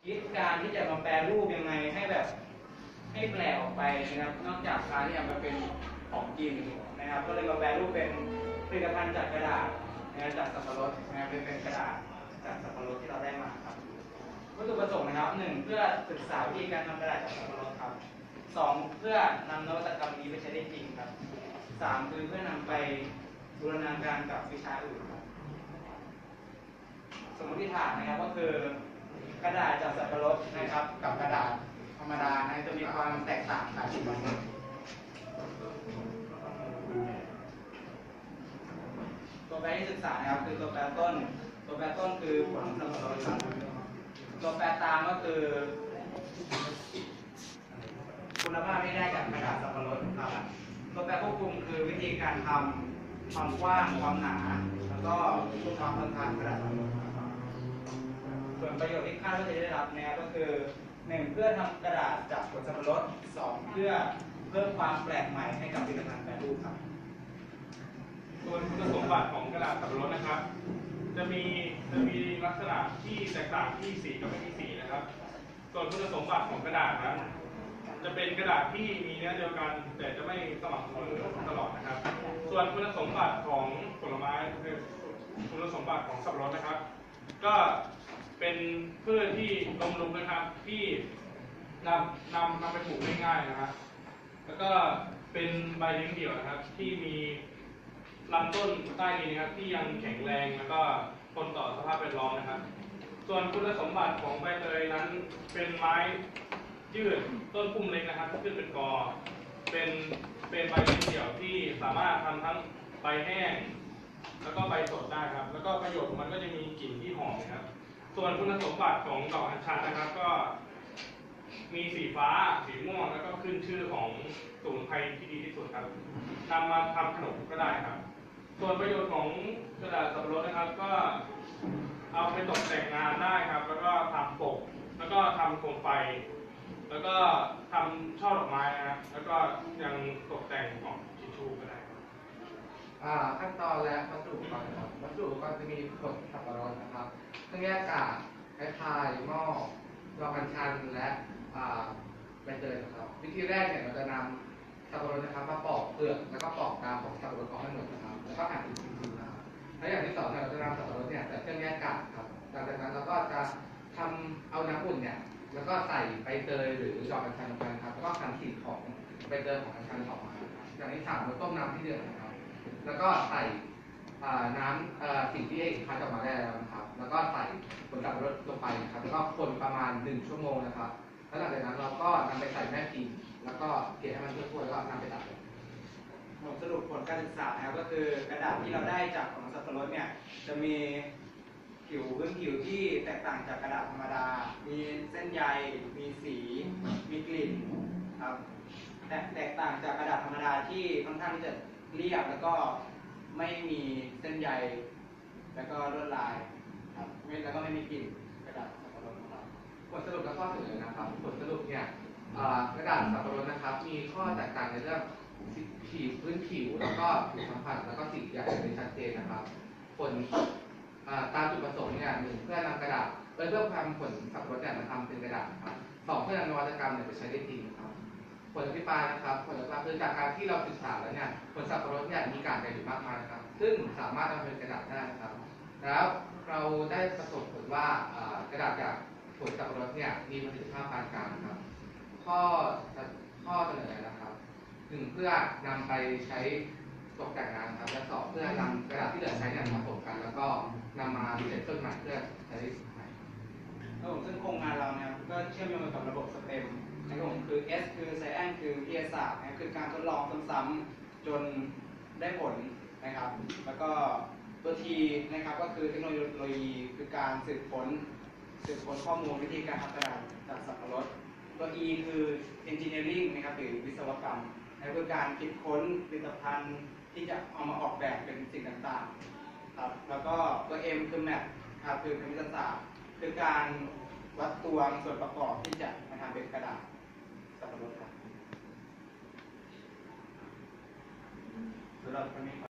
คิดการที่จะมาแปรรูปยังไงให้แบบให้แปลกออกไปนะครับนอกจากการที่จะมาเป็นของกินนะครับก็เลยมาแปรรูปเป็นผลิตภัณฑ์จากกระดาษนะครับจากสับปะรดนะครับเป็นกระดาษจากสับปะรดที่เราได้มาครับวัตถุประสงค์นะครับ1เพื่อศึกษาวิธีการทำกระดาษจากสับปะรดครับ2เพื่อนำนวัตกรรมนี้ไปใช้ได้จริงครับ3คือเพื่อนำไปบูรณาการกับวิชาอื่นครับสมมติฐานนะครับก็คือกระดาษจากสับปะรดนะครับกับกระดาษธรรมดานะจะมีความแตกต่างกันตัวแปรที่ศึกษานะครับคือตัวแปรต้นคือผลสับปะรดครับตัวแปรตามก็คือคุณภาพที่ได้จากกระดาษสับปะรดครับตัวแปรควบคุมคือวิธีการทำความกว้างความหนาแล้วก็ความทนทานกระดาษสับปะรดส่วนประโยชน์ที่คาดว่าจะได้รับนะครับก็คือ1เพื่อทำกระดาษจากผลสับปะรด2เพื่อเพิ่มความแปลกใหม่ให้กับผลิตภัณฑ์แปรรูปครับส่วนคุณสมบัติของกระดาษสับปะรดนะครับจะมีลักษณะที่แตกต่างที่สีกับไม่มีสีนะครับส่วนคุณสมบัติของกระดาษนะจะเป็นกระดาษที่มีเนื้อเดียวกันแต่จะไม่สม่ำเสมอตลอดนะครับส่วนคุณสมบัติของผลไม้คุณสมบัติของสับปะรดนะครับก็เป็นพืชที่ลมลุกนะครับที่นำไปปลูกได้ง่ายนะครับแล้วก็เป็นใบเลี้ยงเดี่ยวนะครับที่มีลำต้นใต้ดินนะครับที่ยังแข็งแรงแล้วก็ทนต่อสภาพแวดล้อมนะครับส่วนคุณสมบัติของใบเตยนั้นเป็นไม้ยืดต้นพุ่มเล็กนะครับขึ้นเป็นกอเป็นใบเลี้ยงเดี่ยวที่สามารถทำทั้งใบแห้งแล้วก็ใบสดได้ครับแล้วก็ประโยชน์มันก็จะมีกลิ่นที่หอมนะครับส่วนคุณสมบัติของดอกอัญชันนะครับก็มีสีฟ้าสีม่วงแล้วก็ขึ้นชื่อของสมุนไพรที่ดีที่สุดครับนำมาทำขนมก็ได้ครับส่วนประโยชน์ของกระดาษสับปะรดนะครับก็เอาไปตกแต่งงานได้ครับแล้วก็ทำปกแล้วก็ทำโคมไฟแล้วก็ทำช่อดอกไม้นะครับแล้วก็ยังตกแต่งของทิชชู่ก็ได้ขั้นตอนและวัตถุอุปกรณ์ครับวัตถุอุปกรณ์จะมีผลสับปะรดนะครับเครื่องแยกกากไม้พายหม้อดอกอัญชันและใบเตยนะครับวิธีแรกเนี่ยเราจะนำสับปะรดนะครับมาปอกเปลือกแล้วก็ปอกกาของสับปะรดออกให้หมดนะครับแล้วก็หั่นเป็นชิ้นๆนะครับและอย่างที่สองเนี่ยเราจะนำสับปะรดเนี่ยใส่เครื่องแยกกากครับหลังจากนั้นเราก็จะทำเอาน้ำอุ่นเนี่ยแล้วก็ใส่ใบเตยหรือดอกอัญชันลงไปครับแล้วก็คั้นสีของใบเตยของอัญชันออกมาอย่างที่สามเราต้มน้ำที่เดือดนะครับแล้วก็ใส่น้ำสิ่งที่คั้นออกมาได้แล้วนะครับแล้วก็ใส่ผลสับปะรดลงไปนะครับแล้วก็คนประมาณ1 ชั่วโมงนะครับแล้วหลังจากนั้นเราก็นำไปใส่แม่พิมพ์แล้วก็เกลี่ยให้มันทั่วๆแล้วก็นำไปตัดผมสรุปผลการศึกษานะครับก็คือกระดาษที่เราได้จากของสับปะรดเนี่ยจะมีพื้นผิวที่แตกต่างจากกระดาษธรรมดามีเส้นใยมีสีมีกลิ่นครับแตกต่างจากกระดาษธรรมดาที่ค่อนข้างที่จะเรียบแล้วก็ไม่มีเส้นใยแล้วก็ลวดลายครับแล้วก็ไม่มีกลิ่นกระดาษสับปะรดครับผลสรุปและข้อเสนอนะครับผลสรุปเนี่ยกระดาษสับปะรดนะครับมีข้อแตกต่างในเรื่องพื้นผิวแล้วก็ผิวสัมผัสแล้วก็สีอย่างชัดเจนนะครับผลตามจุดประสงค์เนี่ย1เพื่อนำกระดาษเพื่อทำผลสับปะรดเนี่ยมาทำเป็นกระดาษครับ2เพื่อนำนวัตกรรมเนี่ยไปใช้ได้จริงครับผลอภิปรายนะครับผลอภิปรายคือจากการที่เราศึกษาแล้วเนี่ยผลสับปะรดเนี่ยมีการแบ่งอยู่มากมายนะครับซึ่งสามารถทำเป็นกระดาษได้นะครับแล้วเราได้ประสบผลว่ากระดาษจากผลสับปะรดเนี่ยมีประสิทธิภาพปานกลางครับข้อเสนอนะครับ1เพื่อนำไปใช้ตกแต่งงานครับและ2เพื่อนำกระดาษที่เหลือใช้เนี่ยมาผสมกันแล้วก็นำมารีเซ็ตต้นใหม่เพื่อใช้ใหม่ซึ่งโครงงานเราเนี่ยก็เชื่อมโยงกับระบบสเต็มนะครับผมคือ S คือ Science คือวิทยาศาสตร์นะคือการทดลองซ้ำๆจนได้ผลนะครับแล้วก็ตัว T นะครับก็คือเทคโนโลยีคือการสืบค้นข้อมูลวิธีการทำกระดาษจากสับปะรดตัว E คือ Engineering นะครับหรือวิศวกรรมคือการคิดค้นผลิตภัณฑ์ที่จะเอามาออกแบบเป็นสิ่งต่างๆครับแล้วก็ตัว M คือ Math ครับคือคณิตศาสตร์คือการวัดตวงส่วนประกอบที่จะมาทำเป็นกระดาษสับปะรดครับสำหรับวันนี้